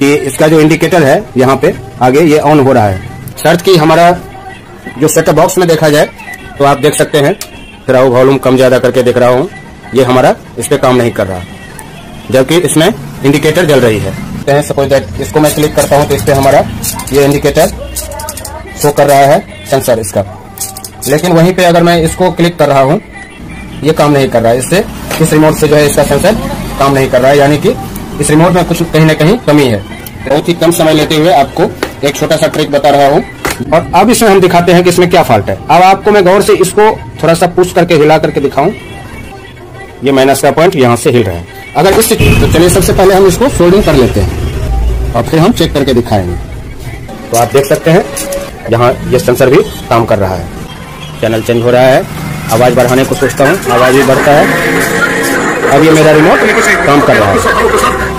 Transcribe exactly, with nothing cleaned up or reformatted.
कि इसका जो इंडिकेटर है यहाँ पे आगे ये ऑन हो रहा है। शर्त की हमारा जो सेटअप बॉक्स में देखा जाए तो आप देख सकते हैं, फिर वॉल्यूम कम ज्यादा करके देख रहा हूँ, ये हमारा इस पे काम नहीं कर रहा, जबकि इसमें इंडिकेटर जल रही है। सपोज दैट इसको मैं क्लिक करता हूँ तो इस पे हमारा ये इंडिकेटर शो कर रहा है सेंसर इसका, लेकिन वहीं पे अगर मैं इसको क्लिक कर रहा हूँ ये काम नहीं कर रहा है। इससे इस रिमोट से जो है इसका सेंसर काम नहीं कर रहा है, यानी कि इस रिमोट में कुछ कहीं ना कहीं कमी है। बहुत ही कम समय लेते हुए आपको एक छोटा सा ट्रिक बता रहा हूँ, और अब इसमें हम दिखाते हैं कि इसमें क्या फॉल्ट है। अब आपको मैं गौर से इसको थोड़ा सा पुश करके हिला करके दिखाऊं, ये माइनस का पॉइंट यहाँ से हिल रहा है। अगर इस तो चलिए सबसे पहले हम इसको सोल्डिंग कर लेते हैं और फिर हम चेक करके दिखाएंगे। तो आप देख सकते हैं यहाँ ये सेंसर भी काम कर रहा है, चैनल चेंज हो रहा है। आवाज बढ़ाने को सोचता हूँ, आवाज भी बढ़ता है। अब ये मेरा रिमोट काम कर रहा है।